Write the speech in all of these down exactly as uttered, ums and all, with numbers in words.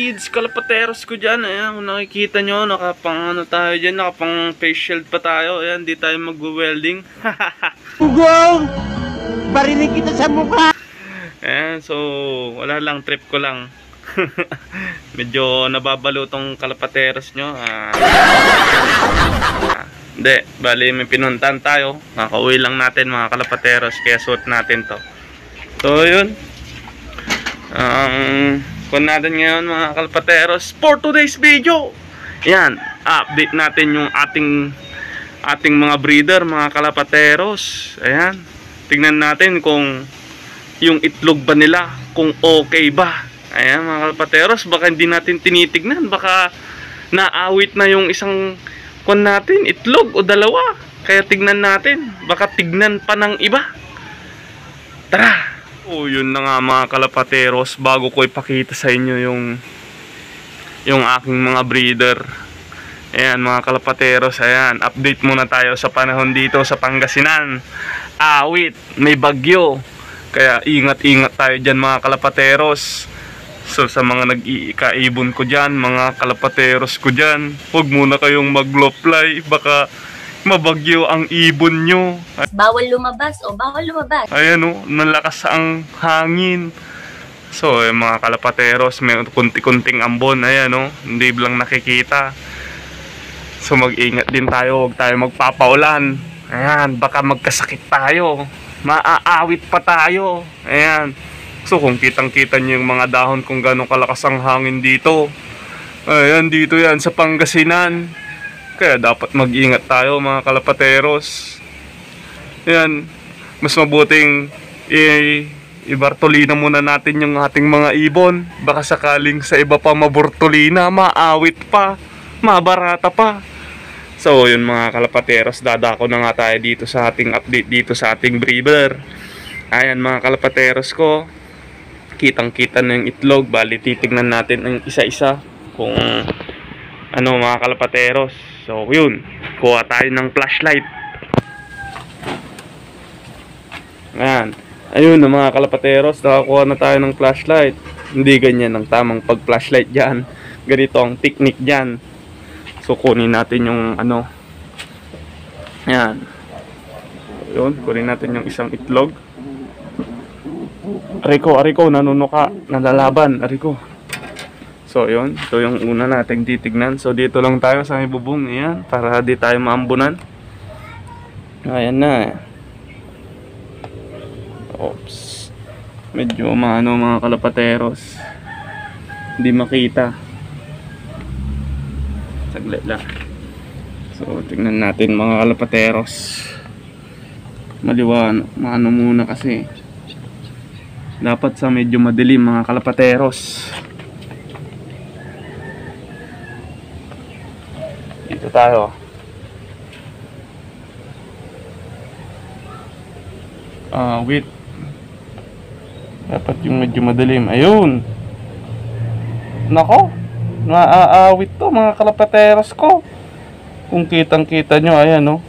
kids, kalapateros ko dyan. Ayan, kung nakikita nyo, nakapang ano tayo dyan, nakapang face shield pa tayo. Ayan, di tayo mag-welding. Ugong! Barinig kita sa mukha! Ayan, so, wala lang, trip ko lang. Medyo nababalo tong kalapateros nyo. Ah, ah, hindi, bali may pinuntan tayo. Nakauwi lang natin mga kalapateros, kaya suot natin to. So, yun. Ang um, kung natin ngayon mga kalpateros for today's video, yan, update natin yung ating ating mga breeder mga kalapateros. Ayan, tingnan natin kung yung itlog ba nila, kung okay ba. Ayan mga kalpateros, baka hindi natin tinitignan, baka naawit na yung isang kung natin itlog o dalawa, kaya tignan natin, baka tignan pa ng iba. Tara. Oh, yun na nga mga kalapateros, bago ko ipakita sa inyo yung yung aking mga breeder. Ayan mga kalapateros, ayan, update muna tayo sa panahon dito sa Pangasinan. Awit, may bagyo, kaya ingat-ingat tayo dyan mga kalapateros. So sa mga nag-iikaibon ko dyan, mga kalapateros ko dyan, huwag muna kayong mag-low fly, baka mabagyo ang ibon nyo. Bawal lumabas o bawal lumabas. Ayan o, nalakas ang hangin. So eh, mga kalapateros, may kunti-kunting ambon. Ayan o, hindi lang nakikita. So mag-ingat din tayo, huwag tayo magpapaulan. Ayan, baka magkasakit tayo, maaawit pa tayo. Ayan, so kung kitang-kita nyo yung mga dahon kung gano'ng kalakas ang hangin dito. Ayan, dito yan sa Pangasinan. Kaya dapat mag-ingat tayo mga kalapateros. Yan, mas mabuting i-bartolina muna natin yung ating mga ibon. Baka sakaling sa iba pa mabortolina, maawit pa, mabarata pa. So yun mga kalapateros, dadako na nga tayo dito sa ating update dito sa ating breeder. Ayan mga kalapateros ko, kitang-kita na yung itlog. Bali titignan natin ang isa-isa kung ano mga kalapateros. So yun, kuha tayo ng flashlight. Ayan, ayun na mga kalapateros, nakakuha na tayo ng flashlight. Hindi ganyan ang tamang pag flashlight dyan, ganito ang technique dyan. So kunin natin yung ano, ayan, yun, kunin natin yung isang itlog. Ariko, ariko, nanunuka, nalalaban, ariko. So yun, ito yung una nating titignan. So dito lang tayo sa may bubong, ayan, para di tayo maambunan. Ayan na. Oops. Medyo maano mga kalapateros, hindi makita. Saglit lang. So tingnan natin mga kalapateros. Maliwan, maano muna kasi. Dapat sa medyo madilim mga kalapateros. Dito tayo. Ah, wait. Dapat yung medyo madilim. Ayun. Nako. Naaawit to mga kalapateros ko. Kung kitang-kita nyo, ayan no.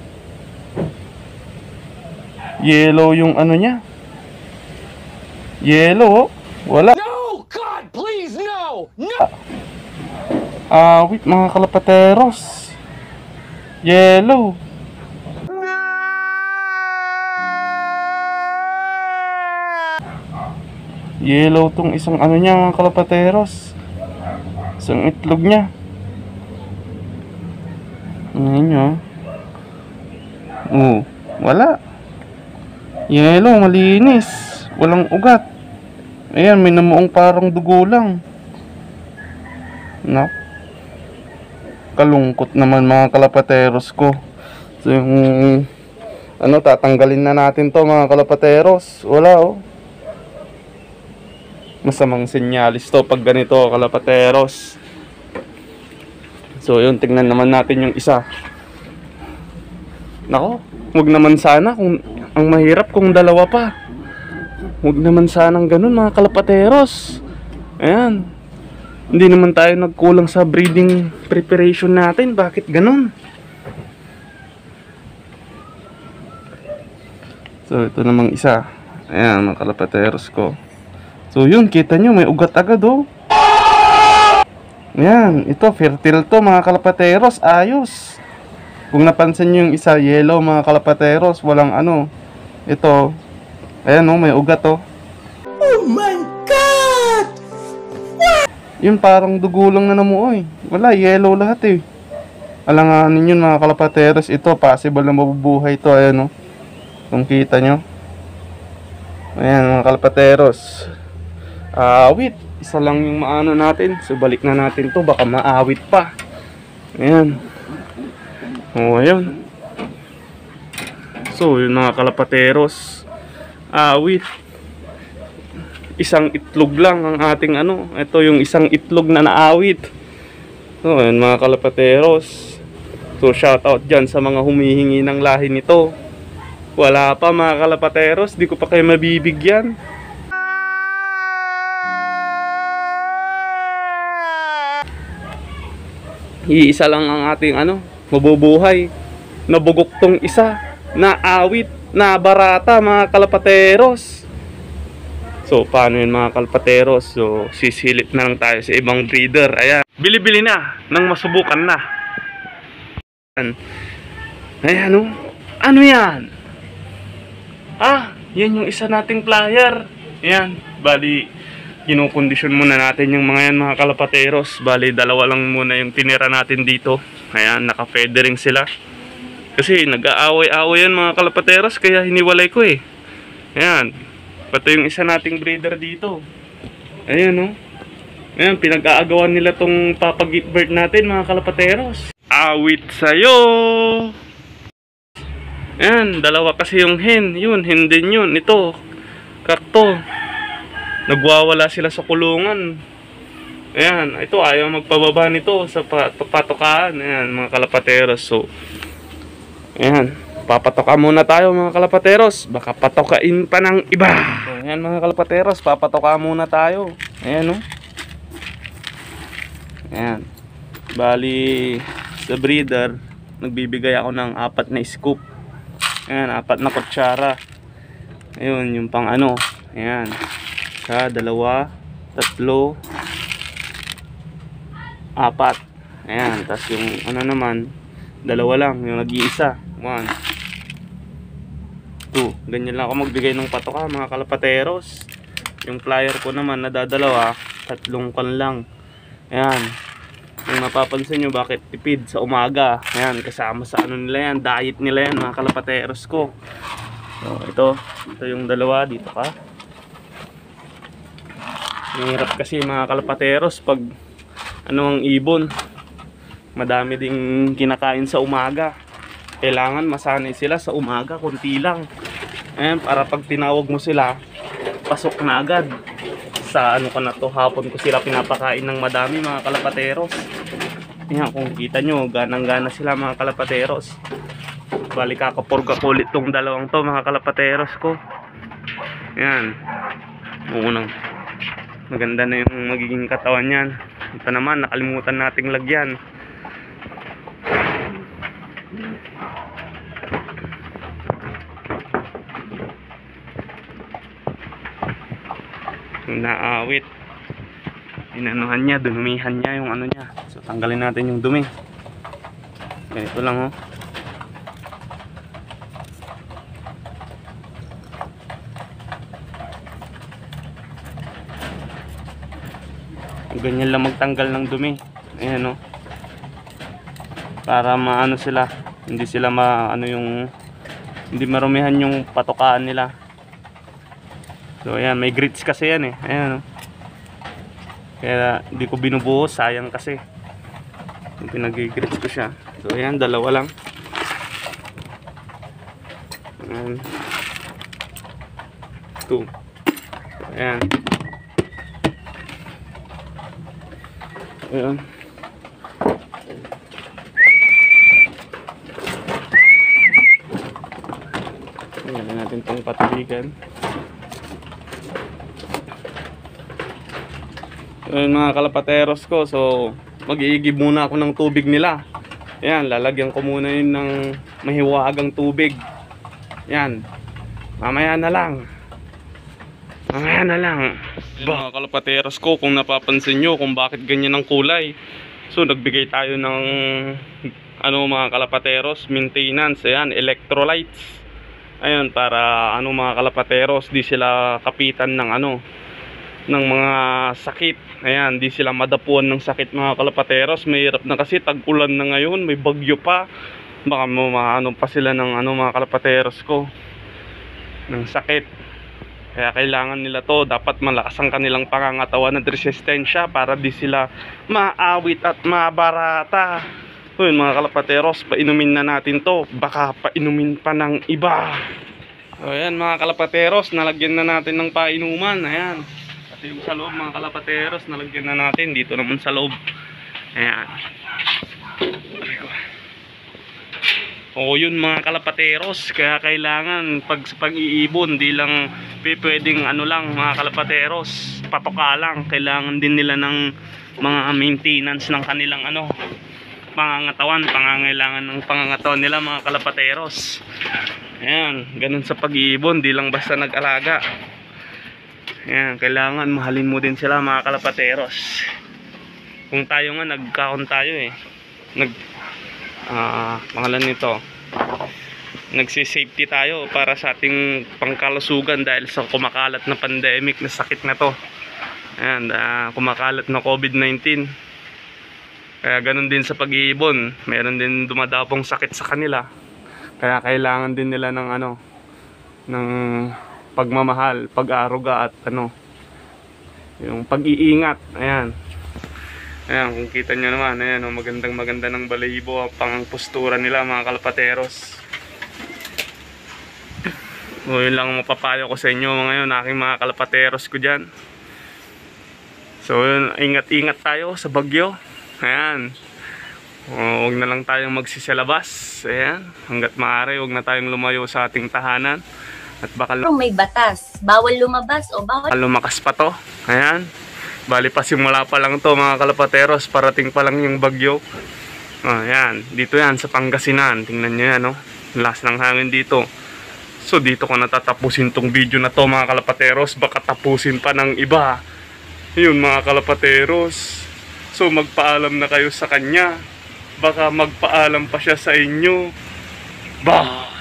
Yellow yung ano niya. Yellow oh. Wala. No! God, please, no! No! Awit mga kalapateros. Yellow. Yellow tong isang ano niya mga kalapateros. Isang itlog niya. Ngayon nyo. Oh, wala. Yellow, malinis. Walang ugat. Ayan, may namuong parang dugo lang. No? Kalungkot naman mga kalapateros ko. So yung ano, tatanggalin na natin to mga kalapateros. Wala oh. Masamang senyalis to pag ganito kalapateros. So yun, tingnan naman natin yung isa. Nako, huwag naman sana kung ang mahirap kung dalawa pa. Huwag naman sanang ganun mga kalapateros. Ayan, hindi naman tayo nagkulang sa breeding preparation natin. Bakit ganun? So ito namang isa. Ayan mga kalapateros ko. So yun, kita nyo may ugat agad oh. Yan, ito fertile to mga kalapateros, ayos. Kung napansin nyo yung isa yellow mga kalapateros, walang ano. Ito, ayan o, may ugat o. Oh my God! Yun parang dugo lang na namuoy. Wala, yellow lahat eh. Alanganin yun mga kalapateros. Ito, possible na mabubuhay to. Ayan o. Kung kita nyo. Ayan mga kalapateros. Awit. Isa lang yung maano natin. So balik na natin to. Baka maawit pa. Ayan. O, ayun. So, yun mga kalapateros. Awit. Isang itlog lang ang ating ano. Ito yung isang itlog na naawit. So, ayun mga kalapateros. So, shout out dyan sa mga humihingi ng lahi nito. Wala pa mga kalapateros. Di ko pa kayo mabibigyan. Iisa lang ang ating ano, mabubuhay. Nabugok tong isa. Naawit. Nabarata mga kalapateros. So, paano yun mga kalapateros? So, sisilip na lang tayo sa ibang breeder. Ayan. Bili-bili na. Nang masubukan na. Ayan. Ayan o. Ano yan? Ah, yan yung isa nating flyer. Ayan. Bali, kinukondisyon muna natin yung mga yan mga kalapateros. Bali, dalawa lang muna yung tinira natin dito. Ayan, naka-feathering sila. Kasi nag-aaway-aaway yan mga kalapateros. Kaya hiniwalay ko eh. Ayan. Pati yung isa nating breeder dito. Ayan o. Ayan, pinag-aagawan nila tong papag-gift bird natin mga kalapateros. Awit sa'yo! Ayan, dalawa kasi yung hen. Yun, hen din yun. Ito, kakto. Nagwawala sila sa kulungan. Ayan, ito ayaw magpababa nito sa patokaan. Ayan, mga kalapateros. So, ayan. Papatoka muna tayo mga kalapateros. Baka patokain pa ng iba. So, ayan mga kalapateros. Papatoka muna tayo. Ayan o. Ayan. Bali, sa breeder, nagbibigay ako ng apat na scoop. Ayan, apat na kutsara. Ayun, yung pang ano. Ayan. Sa dalawa, tatlo, apat. Ayan. Tapos yung ano naman, dalawa lang. Yung nag-iisa. One. Two. Ganyan lang ako magbigay ng patoka mga kalapateros. Yung flyer ko naman nadadalawa, tatlong kan lang. Ayan. Kung napapansin nyo bakit tipid sa umaga. Ayan, kasama sa ano nila yan, diet nila yan mga kalapateros ko. So ito, ito yung dalawa, dito ka. Mahirap kasi mga kalapateros pag ano ang ibon, madami ding kinakain sa umaga. Kailangan masanay sila sa umaga, konti lang. Ayan, para pag tinawag mo sila, pasok na agad. Sa ano ka na to, hapon ko sila pinapakain ng madami mga kalapateros. Ayan, kung kita nyo, ganang-gana sila mga kalapateros. Bali kakapurga kulit tong dalawang to mga kalapateros ko. Ayan. Unang maganda na yung magiging katawan yan. Ito naman, nakalimutan nating lagyan. Naawit, inanuhan niya, dunumihan niya yung ano niya. So tanggalin natin yung dumi. Ganito lang oh. Ganyan lang magtanggal ng dumi. Ayan oh. Para maano sila, hindi sila maano yung hindi marumihan yung patokaan nila. So ayan, may grits kasi yan eh. Ayan oh. Kaya di ko binubuhos, sayang kasi. Pinag-grits ko siya. So ayan, dalawa lang. Ayan. Two. So, ayan. Ayan. Ayan natin itong patubigan. Ayan mga kalapateros ko. So mag-iigib muna ako ng tubig nila. Ayan, lalagyan ko muna yun ng mahiwagang tubig. Ayan, mamaya na lang. Ayan na lang. Ba, mga kalapateros ko, kung napapansin nyo kung bakit ganyan ang kulay. So, nagbigay tayo ng ano mga kalapateros, maintenance, ayan, electrolytes. Ayan, para ano mga kalapateros, di sila kapitan ng ano, ng mga sakit. Ayan, di sila madapuan ng sakit mga kalapateros. Mahirap na kasi, tag-ulan na ngayon, may bagyo pa. Baka maano pa sila ng ano mga kalapateros ko, ng sakit. Kaya kailangan nila to, dapat malakas ang kanilang pangangatawan at resistensya para di sila maawit at mabarata. So yun mga kalapateros, painumin na natin to, baka painumin pa ng iba. So ayan mga kalapateros, nalagyan na natin ng painuman. Ayan, pati yung sa loob mga kalapateros, nalagyan na natin dito naman sa loob. Ayan. O yun mga kalapateros, kaya kailangan pag sa pag-iibon, di lang pwedeng ano lang mga kalapateros, patoka lang. Kailangan din nila ng mga maintenance ng kanilang ano, pangangatawan, pangangailangan ng pangangatawan nila mga kalapateros. Ayan, ganun sa pag-iibon, di lang basta nag-alaga. Ayan, kailangan mahalin mo din sila mga kalapateros. Kung tayo nga, nagkaon tayo eh, nag ah, uh, pangalan nito, nagsi-safety tayo para sa ating pangkalusugan dahil sa kumakalat na pandemic na sakit na to. Ayan, uh, kumakalat na COVID nineteen. Kaya ganun din sa pag-iibon, meron din dumadapong sakit sa kanila. Kaya kailangan din nila ng ano, ng pagmamahal, pag-aaruga at ano, yung pag-iingat. Ayan. Ayan, kung kita nyo naman, ayan, oh, magandang maganda ng balahibo, pang postura nila mga kalapateros. O yun lang mapapayo ko sa inyo ngayon, aking mga kalapateros ko dyan. So yun, ingat-ingat tayo sa bagyo. Ayan, o, huwag na lang tayong magsisilabas. Ayan, hanggat maaari, huwag na tayong lumayo sa ating tahanan. At baka may batas, bawal lumabas o bawal lumakas pa to. Ayan, bali pa simula pa lang to mga kalapateros, parating pa lang yung bagyo. Oh, ayan, dito yan sa Pangasinan. Tingnan nyo yan, no? Lakas ng hangin dito. So dito ko natatapusin tong video na to mga kalapateros. Baka tapusin pa ng iba. Yun mga kalapateros. So magpaalam na kayo sa kanya. Baka magpaalam pa siya sa inyo. Bah!